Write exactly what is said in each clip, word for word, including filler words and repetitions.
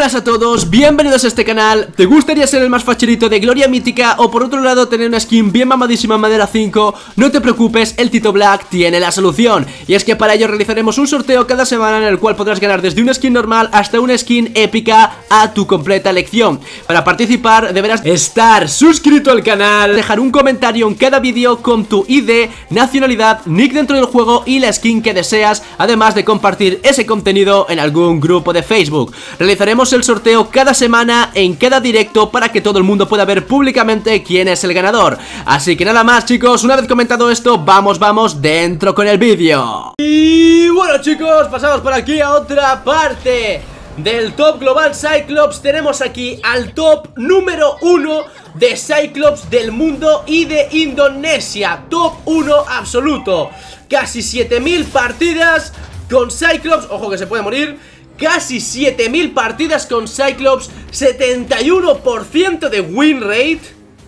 Buenas a todos, bienvenidos a este canal. ¿Te gustaría ser el más facherito de Gloria Mítica o por otro lado tener una skin bien mamadísima en madera cinco? No te preocupes, el Tito Black tiene la solución. Y es que para ello realizaremos un sorteo cada semana en el cual podrás ganar desde una skin normal hasta una skin épica a tu completa elección. Para participar deberás estar suscrito al canal, dejar un comentario en cada vídeo con tu I D, nacionalidad, nick dentro del juego y la skin que deseas, además de compartir ese contenido en algún grupo de Facebook. Realizaremos el sorteo cada semana en cada directo para que todo el mundo pueda ver públicamente quién es el ganador. Así que nada más, chicos, una vez comentado esto, vamos, vamos dentro con el vídeo. Y bueno, chicos, pasamos por aquí a otra parte del top global Cyclops. Tenemos aquí al top número uno de Cyclops del mundo y de Indonesia. Top uno absoluto. Casi siete mil partidas con Cyclops. Ojo que se puede morir. Casi siete mil partidas con Cyclops, setenta y uno por ciento de win rate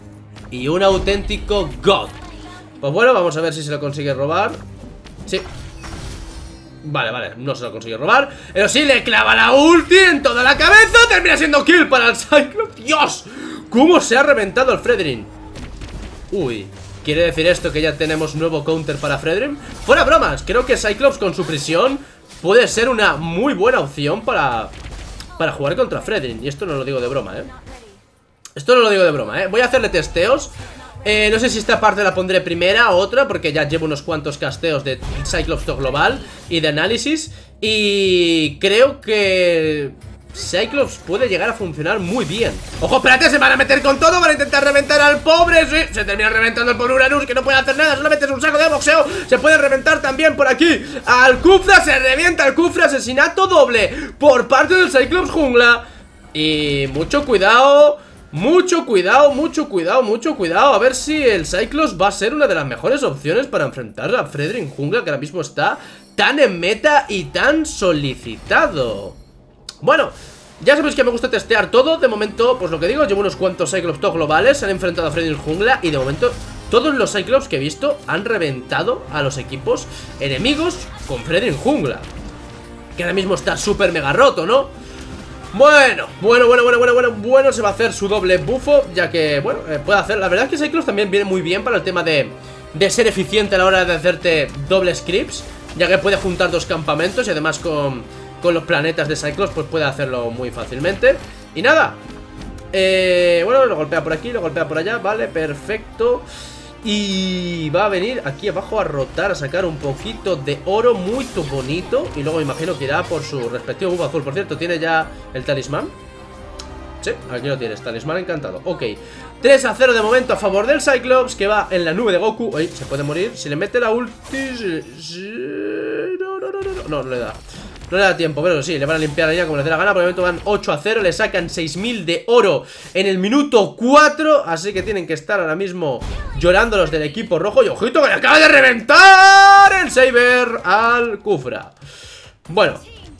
y un auténtico god. Pues bueno, vamos a ver si se lo consigue robar. Sí. Vale, vale, no se lo consigue robar, pero sí le clava la ulti en toda la cabeza. Termina siendo kill para el Cyclops. ¡Dios! ¿Cómo se ha reventado el Fredrin? Uy, ¿quiere decir esto que ya tenemos nuevo counter para Fredrin? Fuera bromas, creo que Cyclops con su prisión puede ser una muy buena opción para, para jugar contra Fredrin. Y esto no lo digo de broma, eh Esto no lo digo de broma, eh Voy a hacerle testeos. eh, No sé si esta parte la pondré primera o otra, porque ya llevo unos cuantos casteos de Cyclops Top Global y de análisis. Y creo que Cyclops puede llegar a funcionar muy bien. ¡Ojo, espérate! Se van a meter con todo. Van a intentar reventar al pobre. Sí, se termina reventando el pobre Uranus, que no puede hacer nada. Solamente es un saco de boxeo. Se puede reventar también por aquí al Kufra. Se revienta al Kufra. Asesinato doble por parte del Cyclops jungla. Y mucho cuidado. Mucho cuidado, mucho cuidado, mucho cuidado. A ver si el Cyclops va a ser una de las mejores opciones para enfrentar a Fredrin jungla, que ahora mismo está tan en meta y tan solicitado. Bueno, ya sabéis que me gusta testear todo. De momento, pues lo que digo, llevo unos cuantos Cyclops top globales. Se han enfrentado a Fredrin jungla y de momento todos los Cyclops que he visto han reventado a los equipos enemigos con Fredrin jungla, que ahora mismo está súper mega roto, ¿no? Bueno, bueno, bueno, bueno, bueno, bueno, bueno, se va a hacer su doble bufo, ya que, bueno, eh, puede hacer. La verdad es que Cyclops también viene muy bien para el tema de, de ser eficiente a la hora de hacerte dobles creeps, ya que puede juntar dos campamentos y además con... con los planetas de Cyclops pues puede hacerlo muy fácilmente. Y nada, eh, bueno, lo golpea por aquí, lo golpea por allá. Vale, perfecto. Y va a venir aquí abajo a rotar, a sacar un poquito de oro muy bonito. Y luego me imagino que irá por su respectivo buff azul. Por cierto, ¿tiene ya el talismán? Sí, aquí lo tienes, talismán encantado. Ok, tres a cero de momento a favor del Cyclops, que va en la nube de Goku. Uy, se puede morir, si le mete la ulti. No, no, no, no, no, no, no le da. No le da tiempo, pero sí, le van a limpiar la línea como les dé la gana. Por el momento van ocho a cero, le sacan seis mil de oro en el minuto cuatro. Así que tienen que estar ahora mismo llorando los del equipo rojo. Y ojito que le acaba de reventar el Saber al Kufra. Bueno,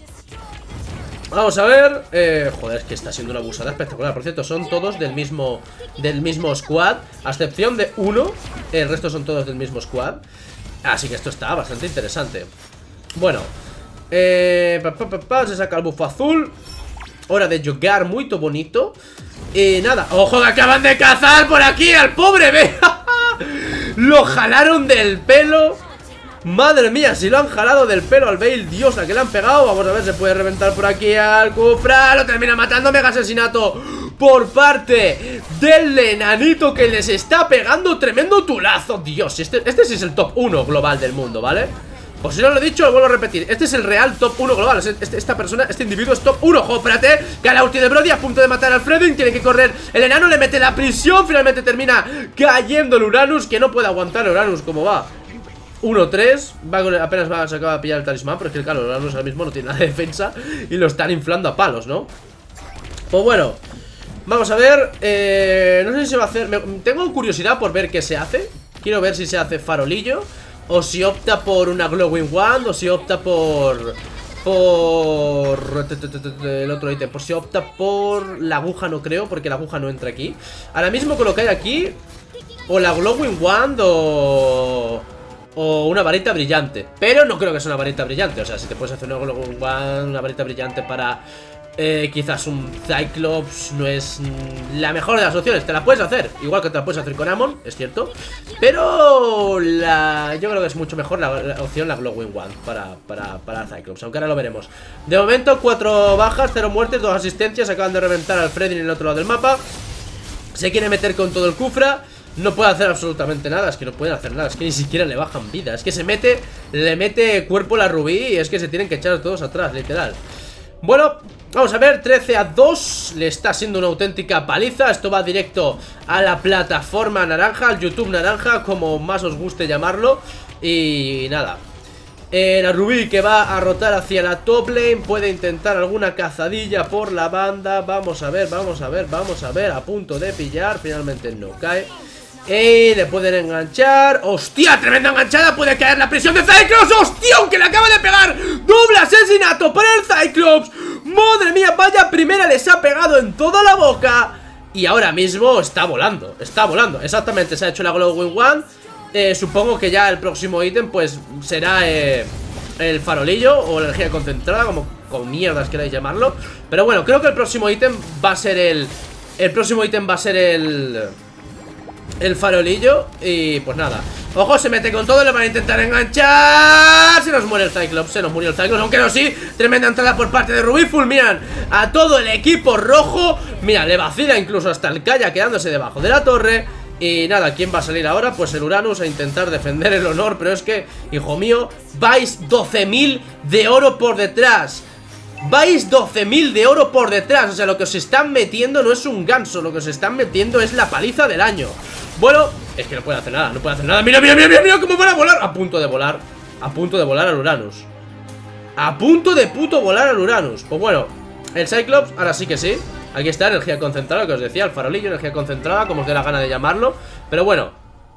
vamos a ver, eh, joder, es que está siendo una abusada espectacular. Por cierto, son todos del mismo Del mismo squad, a excepción de uno. El resto son todos del mismo squad. Así que esto está bastante interesante. Bueno, Eh, pa, pa, pa, pa, se saca el buff azul. Hora de jugar muy bonito. Y nada, ojo que acaban de cazar por aquí al pobre, ve. Lo jalaron del pelo. Madre mía, si lo han jalado del pelo al Bale. Dios, la que le han pegado. Vamos a ver, se puede reventar por aquí al Kufra. Lo termina matando, mega asesinato por parte del enanito, que les está pegando tremendo tulazo. Dios, este, este sí es el top uno global del mundo, ¿vale? Pues si no lo he dicho, lo vuelvo a repetir. Este es el real top uno global. Este, esta persona, este individuo es top uno. Ojo, espérate, que a la ulti de Brody, a punto de matar al Fredrin. Tiene que correr el enano, le mete la prisión. Finalmente termina cayendo el Uranus, que no puede aguantar el Uranus como va. uno tres, va con, apenas va, se acaba de pillar el talismán. Pero es que claro, el Uranus ahora mismo no tiene nada de defensa y lo están inflando a palos, ¿no? Pues bueno, vamos a ver, eh, no sé si se va a hacer, me, tengo curiosidad por ver qué se hace. Quiero ver si se hace farolillo, o si opta por una glowing wand, o si opta por... Por... El otro ítem, por si opta por la aguja, no creo, porque la aguja no entra aquí. Ahora mismo con lo que hay aquí, o la glowing wand o... o una varita brillante. Pero no creo que sea una varita brillante. O sea, si te puedes hacer una glowing wand, una varita brillante para... eh, quizás un Cyclops no es la mejor de las opciones. Te la puedes hacer, igual que te la puedes hacer con Amon, es cierto. Pero la, yo creo que es mucho mejor la, la opción, la Glowing One para, para, para Cyclops, aunque ahora lo veremos. De momento, cuatro bajas, cero muertes, dos asistencias. Acaban de reventar al Freddy en el otro lado del mapa. Se quiere meter con todo el Kufra. No puede hacer absolutamente nada, es que no pueden hacer nada. Es que ni siquiera le bajan vida. Es que se mete, le mete cuerpo a la Rubí y es que se tienen que echar todos atrás, literal. Bueno, vamos a ver, trece a dos. Le está siendo una auténtica paliza. Esto va directo a la plataforma naranja, al YouTube naranja, como más os guste llamarlo. Y nada, eh, la Rubí que va a rotar hacia la top lane. Puede intentar alguna cazadilla por la banda. Vamos a ver, vamos a ver, vamos a ver. A punto de pillar, finalmente no cae. ¡Ey! Le pueden enganchar. ¡Hostia! ¡Tremenda enganchada! Puede caer la presión de Cyclops. ¡Hostia! Aunque le acaba de pegar. ¡Doble asesinato para el Cyclops! ¡Madre mía! Vaya primera les ha pegado en toda la boca. Y ahora mismo está volando. Está volando. Exactamente. Se ha hecho la Glowing One. Eh, supongo que ya el próximo ítem pues será eh, el farolillo o la energía concentrada, como con mierdas queráis llamarlo. Pero bueno, creo que el próximo ítem va a ser el... El próximo ítem va a ser el... El farolillo. Y pues nada, ojo, se mete con todo, le van a intentar enganchar. Se nos muere el Cyclops, se nos murió el Cyclops. Aunque no, sí, tremenda entrada por parte de Rubí. Fulminan a todo el equipo rojo. Mira, le vacila incluso hasta el Kaya quedándose debajo de la torre. Y nada, ¿quién va a salir ahora? Pues el Uranus a intentar defender el honor. Pero es que, hijo mío, vais doce mil de oro por detrás. Vais doce mil de oro por detrás. O sea, lo que os están metiendo no es un ganso. Lo que os están metiendo es la paliza del año. Bueno, es que no puede hacer nada, no puede hacer nada. Mira, mira, mira, mira, mira cómo van a volar. A punto de volar, a punto de volar al Uranus. A punto de puto volar al Uranus. Pues bueno, el Cyclops, ahora sí que sí. Aquí está, energía concentrada, que os decía, el farolillo, energía concentrada, como os dé la gana de llamarlo. Pero bueno,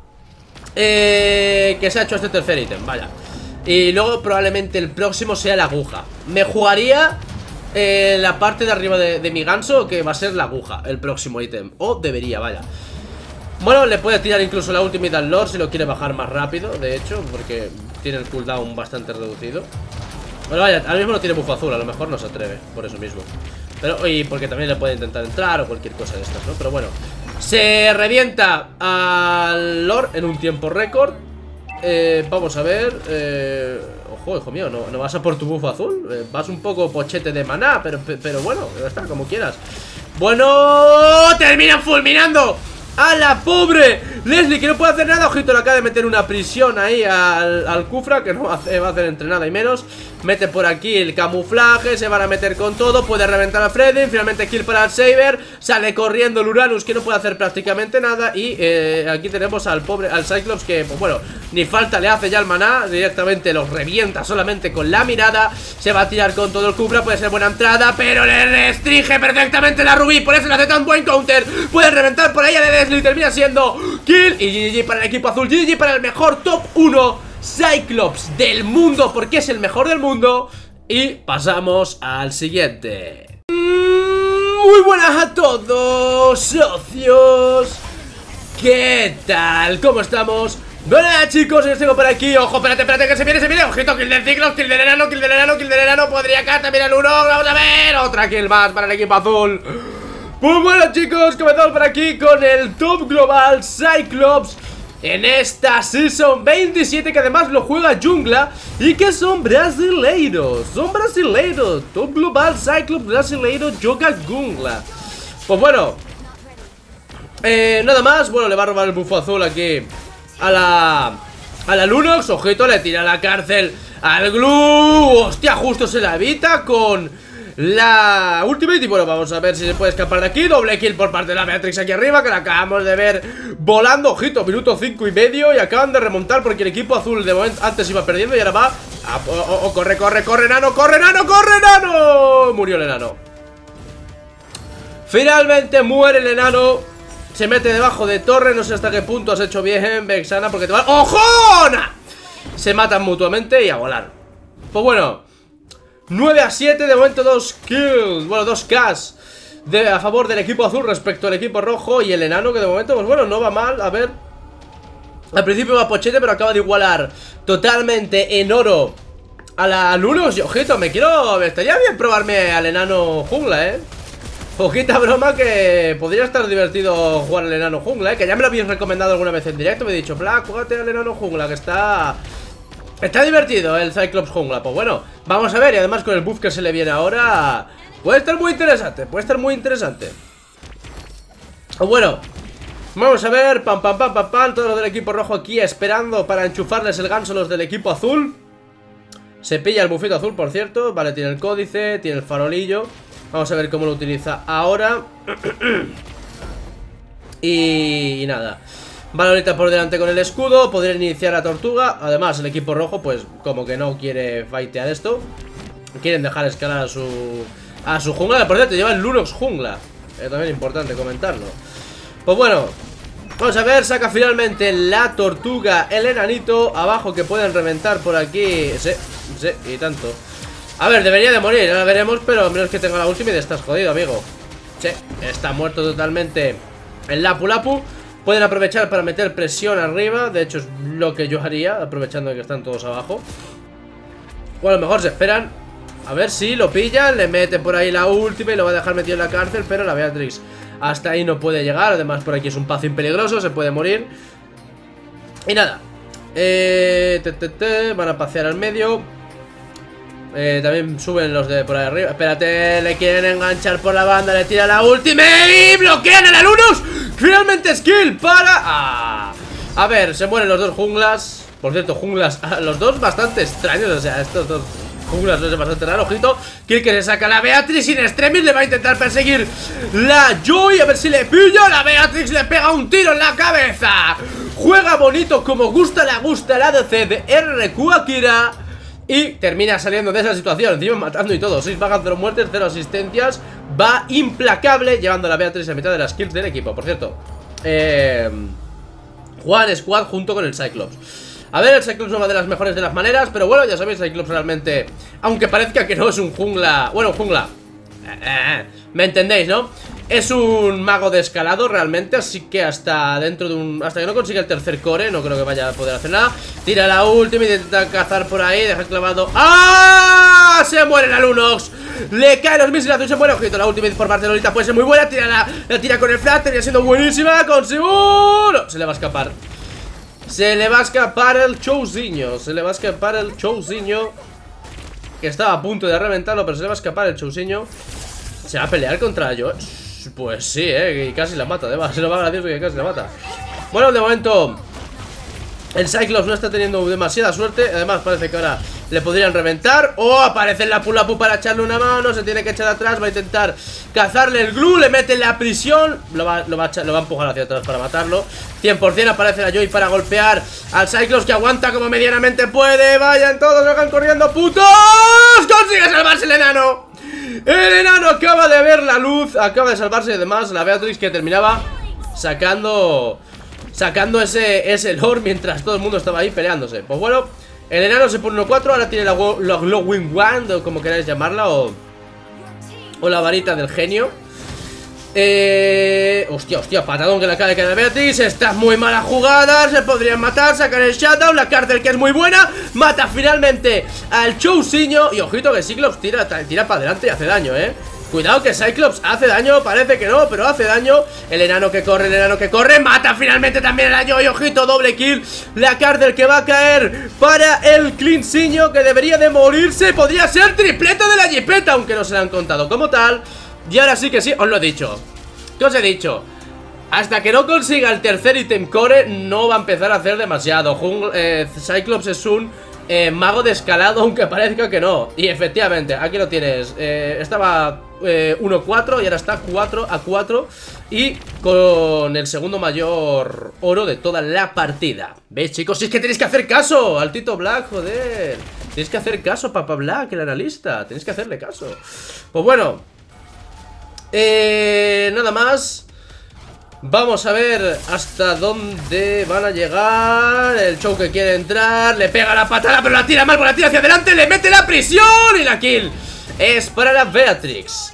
eh, que se ha hecho este tercer ítem, vaya. Y luego probablemente el próximo sea la aguja. Me jugaría eh, la parte de arriba de, de mi ganso, que va a ser la aguja, el próximo ítem. O debería, vaya. Bueno, le puede tirar incluso la ultimate al Lord si lo quiere bajar más rápido, de hecho, porque tiene el cooldown bastante reducido. Bueno, vaya, ahora mismo no tiene bufo azul, a lo mejor no se atreve, por eso mismo. Pero, y porque también le puede intentar entrar o cualquier cosa de estas, ¿no? Pero bueno, se revienta al Lord en un tiempo récord. eh, Vamos a ver, eh, ojo, hijo mío, no, no vas a por tu bufo azul, eh, vas un poco pochete de maná, pero, pero bueno, ya está, como quieras. Bueno, terminan fulminando a la pobre Leslie, que no puede hacer nada. Ojito, le acaba de meter una prisión ahí al, al Kufra, que no hace, va a hacer entre nada y menos. Mete por aquí el camuflaje, se van a meter con todo. Puede reventar a Freddy, finalmente kill para el Saber. Sale corriendo el Uranus, que no puede hacer prácticamente nada. Y eh, aquí tenemos al pobre, al Cyclops, que pues bueno, ni falta le hace ya el maná. Directamente los revienta solamente con la mirada. Se va a tirar con todo el Kufra, puede ser buena entrada, pero le restringe perfectamente la Rubí. Por eso le hace tan buen counter. Puede reventar por ahí a Leslie, termina siendo kill. Y G G para el equipo azul, G G para el mejor top uno Cyclops del mundo, porque es el mejor del mundo. Y pasamos al siguiente. Muy buenas a todos, socios. ¿Qué tal? ¿Cómo estamos? Hola chicos, os tengo por aquí. Ojo, espérate, espérate, que se viene, se viene. Ojito, kill del Cyclops, kill del enano, kill del enano, kill del enano. Podría caer también el uno. Vamos a ver, otra kill más para el equipo azul. Pues bueno chicos, comenzamos por aquí con el top global Cyclops en esta Season veintisiete, que además lo juega Jungla y que son brasileiros. Son brasileiros. Top global Cyclops brasileiro joga Jungla. Pues bueno, eh, nada más. Bueno, le va a robar el bufo azul aquí a la A la Lunox. Ojito, le tira a la cárcel al Glue. Hostia, justo se la evita con la Ultimate. Y bueno, vamos a ver si se puede escapar de aquí. Doble kill por parte de la Beatrix aquí arriba, que la acabamos de ver volando. Ojito, minuto cinco y medio. Y acaban de remontar porque el equipo azul de momento antes iba perdiendo y ahora va a, oh, oh, oh, corre, corre, corre, enano, corre, enano, corre, enano. Murió el enano. Finalmente muere el enano. Se mete debajo de torre. No sé hasta qué punto has hecho bien, Vexana, porque te va... ¡Ojona! Se matan mutuamente y a volar. Pues bueno, nueve a siete, de momento dos kills. Bueno, dos Ks de, a favor del equipo azul respecto al equipo rojo. Y el enano, que de momento, pues bueno, no va mal. A ver, al principio va pochete, pero acaba de igualar totalmente en oro a la Lunos. Y ojito, me quiero... Me estaría bien probarme al enano jungla, eh. Poquita broma, que podría estar divertido jugar al enano jungla, eh. Que ya me lo habéis recomendado alguna vez en directo. Me he dicho, Black, júgate al enano jungla, que está... Está divertido el Cyclops jungla. Pues bueno, vamos a ver. Y además con el buff que se le viene ahora, puede estar muy interesante. Puede estar muy interesante. Pues bueno, vamos a ver. Pam, pam, pam, pam, pam. Todos los del equipo rojo aquí esperando para enchufarles el ganso los del equipo azul. Se pilla el bufito azul, por cierto. Vale, tiene el códice, tiene el farolillo. Vamos a ver cómo lo utiliza ahora. y, y nada. Vale, ahorita por delante con el escudo. Podría iniciar a Tortuga. Además, el equipo rojo, pues, como que no quiere fightear esto. Quieren dejar escalar a su... A su jungla. Por cierto, lleva el Lunox jungla. Es también importante comentarlo. Pues bueno, vamos a ver. Saca finalmente la Tortuga el enanito. Abajo que pueden reventar por aquí. Sí, sí, y tanto. A ver, debería de morir, ahora veremos. Pero a menos que tenga la ultimate estás jodido, amigo. Sí, está muerto totalmente el Lapu Lapu. Pueden aprovechar para meter presión arriba. De hecho es lo que yo haría, aprovechando que están todos abajo. O a lo mejor se esperan. A ver si lo pillan, le mete por ahí la última y lo va a dejar metido en la cárcel. Pero la Beatrix hasta ahí no puede llegar. Además por aquí es un pazo peligroso, se puede morir. Y nada, eh, te, te, te, van a pasear al medio. eh, También suben los de por ahí arriba. Espérate, le quieren enganchar por la banda. Le tira la última y bloquean el Alunus. Finalmente skill para... Ah. A ver, se mueren los dos junglas. Por cierto, junglas, los dos bastante extraños. O sea, estos dos junglas no es bastante raro, ojito. Kill que se saca la Beatrix sin extremis. Le va a intentar perseguir la Joy. A ver si le pilla. La Beatrix le pega un tiro en la cabeza. Juega bonito como gusta, le gusta el A D C de R Q Akira. Y termina saliendo de esa situación. Encima matando y todo. seis bajas, cero muertes, cero asistencias. Va implacable, llevando a la Beatrix a mitad de las kills del equipo. Por cierto, eh, Juan Squad junto con el Cyclops. A ver, el Cyclops no va de las mejores de las maneras. Pero bueno, ya sabéis, Cyclops realmente, aunque parezca que no es un jungla. Bueno, jungla eh, eh, me entendéis, ¿no? Es un mago de escalado realmente. Así que hasta dentro de un... Hasta que no consiga el tercer core, no creo que vaya a poder hacer nada. Tira la última y intenta cazar por ahí. Deja clavado. ¡Ah! Se muere la Lunox. Le caen los misiles azul, se muere. Ojito, la última por parte de Lolita puede ser muy buena. Tira la, la tira con el flash, termina siendo buenísima. Con seguro. Se le va a escapar. Se le va a escapar el Chousinho. Se le va a escapar el Chousinho. Que estaba a punto de reventarlo, pero se le va a escapar el Chousinho. Se va a pelear contra yo. Pues sí, eh, y casi la mata. Además, se lo va gracioso que casi la mata. Bueno, de momento el Cyclops no está teniendo demasiada suerte. Además parece que ahora le podrían reventar. O oh, aparece el Lapu Lapu para echarle una mano. Se tiene que echar atrás, va a intentar cazarle el glue. Le mete en la prisión. Lo va, lo va, a, echar, lo va a empujar hacia atrás para matarlo. Cien por cien aparece la Joy para golpear al Cyclops, que aguanta como medianamente puede. Vayan todos, lo van corriendo, putos. Consigue salvarse el enano. El enano acaba de ver la luz. Acaba de salvarse y además la Beatrix, que terminaba sacando Sacando ese, ese lore mientras todo el mundo estaba ahí peleándose. Pues bueno, el enano se pone uno cuatro. Ahora tiene la, la Glowing Wand, o como queráis llamarla, o, o la varita del genio. Eh... Hostia, hostia, patadón que le acaba de caer a Beatrix. Está muy mala jugada, se podrían matar. Sacar el shutdown, la cárcel que es muy buena. Mata finalmente al Chousinho. Y ojito que Cyclops tira, tira para adelante y hace daño, eh. Cuidado que Cyclops hace daño, parece que no, pero hace daño. El enano que corre, el enano que corre. Mata finalmente también el daño y ojito, doble kill. La cárcel que va a caer para el Cleansinho, que debería de morirse. Podría ser tripleta de la jipeta, aunque no se la han contado como tal. Y ahora sí que sí, os lo he dicho. ¿Qué os he dicho? Hasta que no consiga el tercer ítem core, no va a empezar a hacer demasiado. Jungle, eh, Cyclops es un eh, mago de escalado, aunque parezca que no. Y efectivamente, aquí lo tienes. eh, Estaba eh, uno cuatro y ahora está cuatro a cuatro. Y con el segundo mayor oro de toda la partida. ¿Veis, chicos? Si es que tenéis que hacer caso al Tito Black, joder. Tenéis que hacer caso a Papa Black, el analista. Tenéis que hacerle caso. Pues bueno, eh, nada más. Vamos a ver hasta dónde van a llegar. El Chou que quiere entrar, le pega la patada, pero la tira mal, la tira hacia adelante, le mete la prisión y la kill es para la Beatrix.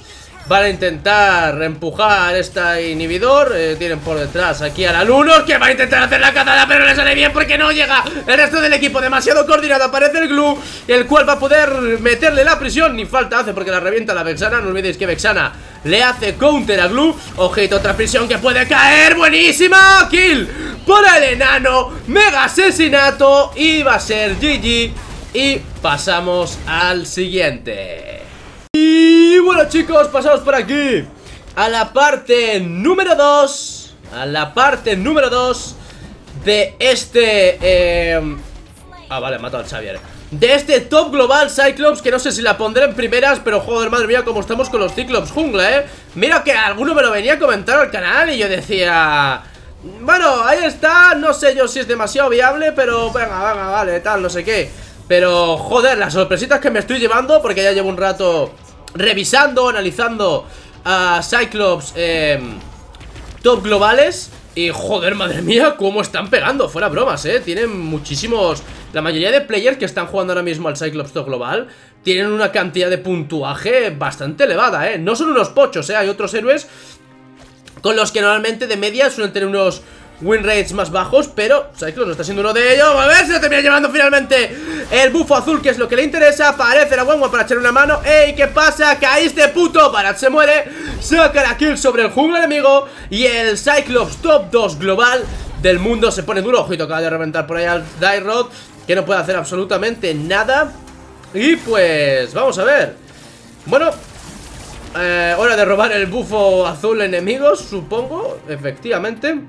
Van a intentar empujar este inhibidor. eh, Tienen por detrás aquí a la Lunos, que va a intentar hacer la cazada, pero le sale bien porque no llega el resto del equipo. Demasiado coordinado. Aparece el Glue, el cual va a poder meterle la prisión. Ni falta hace porque la revienta la Vexana. No olvidéis que Vexana le hace counter a Glue. Ojito, otra prisión que puede caer. ¡Buenísima! Kill para el enano. Mega asesinato. Y va a ser G G. Y pasamos al siguiente. Y bueno, chicos, pasamos por aquí a la parte número dos. A la parte número dos de este eh... Ah, vale, he matado al Xavier. De este top global Cyclops, que no sé si la pondré en primeras, pero joder, madre mía, cómo estamos con los Cyclops jungla, eh. Mira que alguno me lo venía a comentar al canal y yo decía... Bueno, ahí está, no sé yo si es demasiado viable, pero venga, venga, vale, tal, no sé qué. Pero, joder, las sorpresitas que me estoy llevando, porque ya llevo un rato revisando, analizando a Cyclops eh, top globales. Y, joder, madre mía, cómo están pegando, fuera bromas, eh. Tienen muchísimos... La mayoría de players que están jugando ahora mismo al Cyclops top global tienen una cantidad de puntuaje bastante elevada, eh. No son unos pochos, eh. Hay otros héroes con los que normalmente de media suelen tener unos win rates más bajos, pero Cyclops no está siendo uno de ellos. A ver si lo termina llevando finalmente el bufo azul, que es lo que le interesa. Aparece la Wanwan para echarle una mano. ¡Ey! ¿Qué pasa? ¡Caíste, puto! Barat se muere. Saca la kill sobre el jungla enemigo. Y el Cyclops top dos global del mundo se pone duro. Ojito, acaba de reventar por ahí al Dairod, que no puede hacer absolutamente nada. Y pues, vamos a ver. Bueno, eh, hora de robar el bufo azul enemigos, supongo. Efectivamente.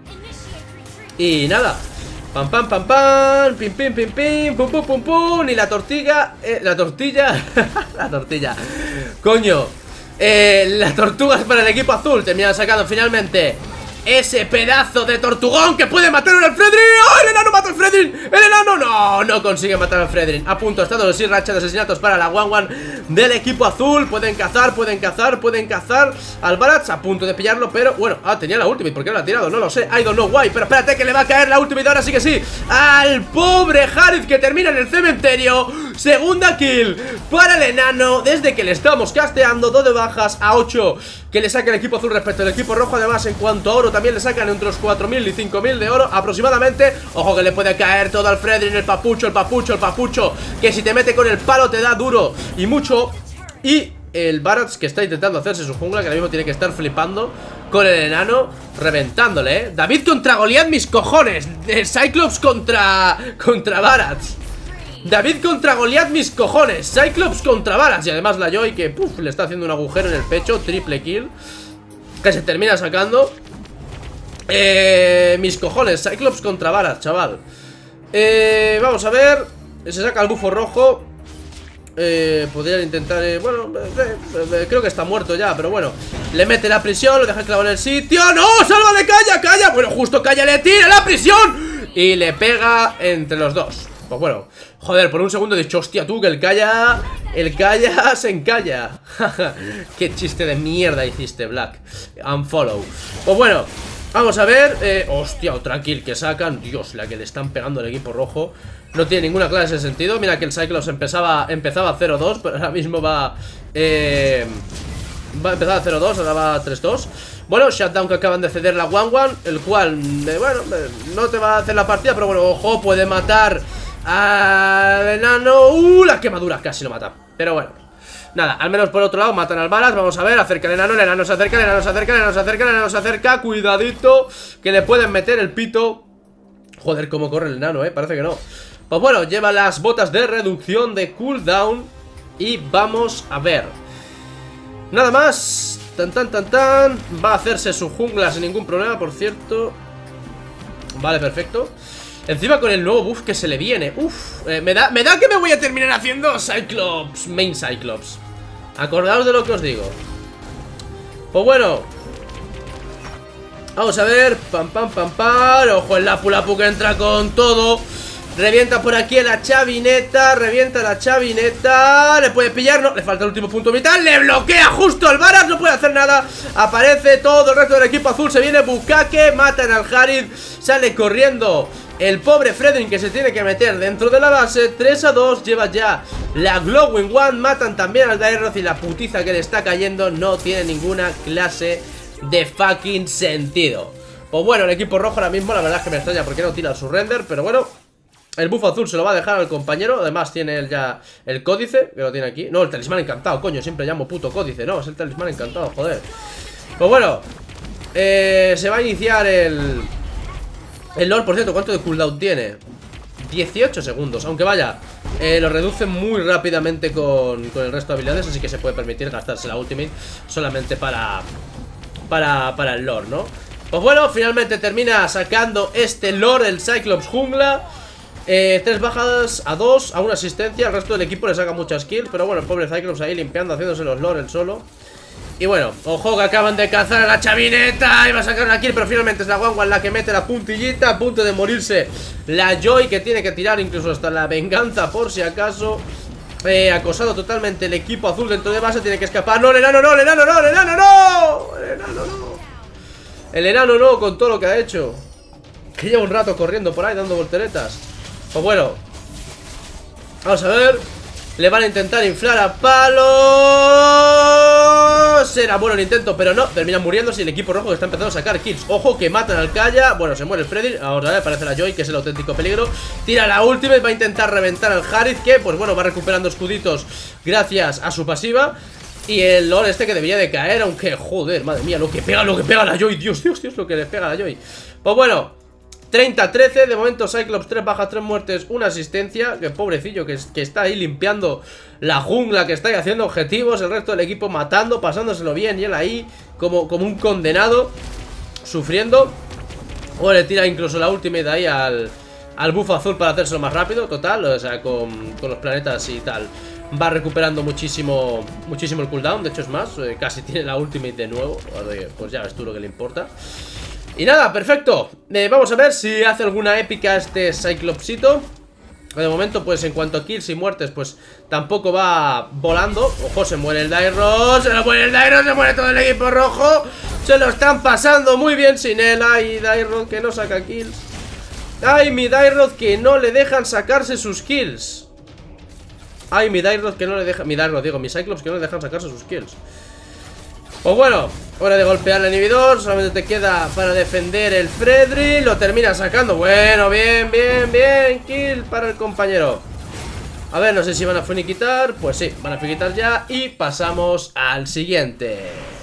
Y nada, pam pam pam pam, pim pim pim pim, pum pum pum pum. Y la tortilla, eh, la tortilla, la tortilla, coño, eh, las tortugas para el equipo azul terminan sacando finalmente ese pedazo de tortugón que puede matar al Fredrin. ¡Oh, el enano mata al Fredrin! ¡El enano no! No consigue matar al Fredrin. A punto está de seis racha de asesinatos para la Wanwan del equipo azul. Pueden cazar, pueden cazar, pueden cazar al Barat. A punto de pillarlo, pero bueno. Ah, tenía la ultimate. ¿Por qué no la ha tirado? No lo sé. I don't know why. Pero espérate que le va a caer la ultimate ahora sí que sí. Al pobre Harith, que termina en el cementerio. Segunda kill para el enano. Desde que le estamos casteando. Dos de bajas a ocho que le saca el equipo azul respecto al equipo rojo. Además, en cuanto a oro, también le sacan entre los cuatro mil y cinco mil de oro aproximadamente. Ojo que le puede caer todo al Fredrin, el papucho, el papucho, el papucho, que si te mete con el palo te da duro y mucho. Y el Barats, que está intentando hacerse su jungla, que ahora mismo tiene que estar flipando con el enano, reventándole, ¿eh? David contra Goliath, mis cojones. De Cyclops contra, contra Barats. David contra Goliath, mis cojones. Cyclops contra Barats. Y además la Joy que puff, le está haciendo un agujero en el pecho. Triple kill, que se termina sacando. Eh, mis cojones, Cyclops contra Barats, chaval. eh, Vamos a ver. Se saca el bufo rojo. eh, Podrían intentar, eh, bueno, eh, eh, creo que está muerto ya, pero bueno. Le mete la prisión, lo deja clavado en el sitio. ¡No! ¡Sálvale, calla, calla! Bueno, justo calla, le tira la prisión y le pega entre los dos. Pues bueno, joder, por un segundo he dicho, hostia tú, que el calla, el calla se encalla. Qué chiste de mierda hiciste, Black. Unfollow. Pues bueno, vamos a ver, eh, hostia, otra kill que sacan. Dios, la que le están pegando al equipo rojo no tiene ninguna clase de sentido. Mira que el Cyclops empezaba, empezaba a cero dos, pero ahora mismo va eh, Va a empezar a cero dos, ahora va a tres dos. Bueno, shutdown que acaban de ceder la Wanwan, el cual, eh, bueno, eh, no te va a hacer la partida, pero bueno, ojo, puede matar al enano. Uh, la quemadura, casi lo mata. Pero bueno, nada, al menos por otro lado matan al Baras. Vamos a ver, acerca el enano, el enano se acerca, el enano se acerca, el enano se acerca, el enano se acerca. Cuidadito, que le pueden meter el pito. Joder, cómo corre el enano, eh, parece que no. Pues bueno, lleva las botas de reducción de cooldown. Y vamos a ver. Nada más. Tan tan tan tan. Va a hacerse su jungla sin ningún problema, por cierto. Vale, perfecto. Encima con el nuevo buff que se le viene. Uf, eh, me, da, me da que me voy a terminar haciendo Cyclops, main Cyclops. Acordaos de lo que os digo. Pues bueno, vamos a ver. Pam pam pam pam. Ojo el Lapu Lapu que entra con todo. Revienta por aquí a la chavineta. Revienta la chavineta. Le puede pillar, no, le falta el último punto vital. Le bloquea justo al Baras, no puede hacer nada. Aparece todo el resto del equipo azul. Se viene Bukake, matan al Harith. Sale corriendo El pobre Fredrin que se tiene que meter dentro de la base. Tres a dos, lleva ya la Glowing One. Matan también al Dairoth y la putiza que le está cayendo no tiene ninguna clase de fucking sentido. Pues bueno, el equipo rojo ahora mismo la verdad es que me extraña porque no tira el surrender, pero bueno, el buff azul se lo va a dejar al compañero. Además tiene él ya el códice, que lo tiene aquí. No, el talismán encantado, coño, siempre llamo puto códice. No, es el talismán encantado, joder. Pues bueno, eh, se va a iniciar el... El Lord, por cierto, ¿cuánto de cooldown tiene? dieciocho segundos, aunque vaya, eh, lo reduce muy rápidamente con, con el resto de habilidades. Así que se puede permitir gastarse la ultimate solamente para, para, para el Lord, ¿no? Pues bueno, finalmente termina sacando este Lord, el Cyclops jungla. eh, Tres bajadas a dos, a una asistencia. El resto del equipo le saca muchas kills, pero bueno, el pobre Cyclops ahí limpiando, haciéndose los Lord el solo. Y bueno, ojo que acaban de cazar a la chavineta. Iba a sacar una kill, pero finalmente es la Guangua la que mete la puntillita. A punto de morirse la Joy, que tiene que tirar incluso hasta la venganza por si acaso. eh, Acosado totalmente el equipo azul dentro de base. Tiene que escapar. No, el enano no, el enano no, el enano no. El enano no. El enano no, con todo lo que ha hecho. Que lleva un rato corriendo por ahí dando volteretas. Pues bueno, vamos a ver. Le van a intentar inflar a palos. Será bueno el intento, pero no. Terminan muriéndose y el equipo rojo que está empezando a sacar kills. Ojo que matan al Kaya. Bueno, se muere el Freddy. Ahora aparece la Joy, que es el auténtico peligro. Tira la ultimate, va a intentar reventar al Harith, que pues bueno, va recuperando escuditos gracias a su pasiva. Y el Lord este que debería de caer, aunque, joder, madre mía, lo que pega, lo que pega la Joy. Dios, Dios, Dios, lo que le pega a la Joy. Pues bueno, treinta a trece, de momento Cyclops, tres bajas, tres muertes, una asistencia. Que pobrecillo, que, que está ahí limpiando la jungla, que está ahí haciendo objetivos. El resto del equipo matando, pasándoselo bien. Y él ahí como, como un condenado, sufriendo. O le tira incluso la ultimate ahí al, al buff azul para hacérselo más rápido. Total, o sea, con, con los planetas y tal va recuperando muchísimo muchísimo el cooldown. De hecho es más, eh, casi tiene la ultimate de nuevo. Pues ya ves tú lo que le importa. Y nada, perfecto. eh, Vamos a ver si hace alguna épica este Cyclopsito. De momento pues en cuanto a kills y muertes pues tampoco va volando. Ojo, se muere el Dairoth. Se lo muere el Dairoth, se muere todo el equipo rojo. Se lo están pasando muy bien sin él. Ay, Dairoth que no saca kills. Ay, mi Dairoth que no le dejan sacarse sus kills. Ay, mi Dairoth que no le deja... Mi Dairoth, digo, mi Cyclops que no le dejan sacarse sus kills. Pues bueno, hora de golpear el inhibidor. Solamente te queda para defender el Fredry. Lo termina sacando. Bueno, bien, bien, bien. Kill para el compañero. A ver, no sé si van a finiquitar. Pues sí, van a finiquitar ya. Y pasamos al siguiente.